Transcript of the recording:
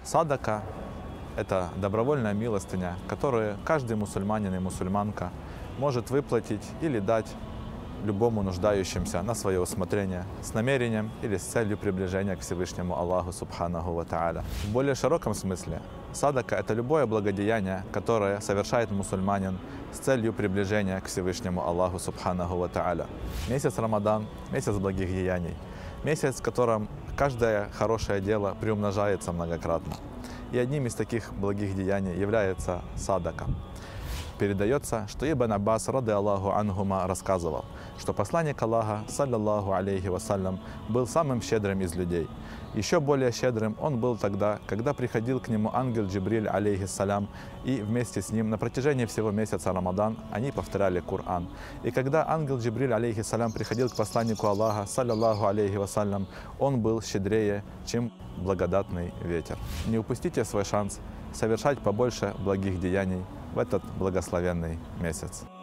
Садака – это добровольная милостыня, которую каждый мусульманин и мусульманка может выплатить или дать любому нуждающимся на свое усмотрение с намерением или с целью приближения к Всевышнему Аллаху Субханаху ва Тааля. В более широком смысле садака – это любое благодеяние, которое совершает мусульманин с целью приближения к Всевышнему Аллаху Субханаху ва Тааля. Месяц Рамадан – месяц благих деяний, месяц, в котором каждое хорошее дело приумножается многократно. И одним из таких благих деяний является садака. Передается, что Ибн Аббас, рады Аллаху анхума, рассказывал, что посланник Аллаха, саллаллаху алейхи вассалям, был самым щедрым из людей. Еще более щедрым он был тогда, когда приходил к нему ангел Джибриль, алейхиссалям, и вместе с ним на протяжении всего месяца Рамадан они повторяли Коран. И когда ангел Джибриль, алейхиссалям, приходил к посланнику Аллаха, саллаллаху алейхи вассалям, он был щедрее, чем благодатный ветер. Не упустите свой шанс совершать побольше благих деяний в этот благословенный месяц.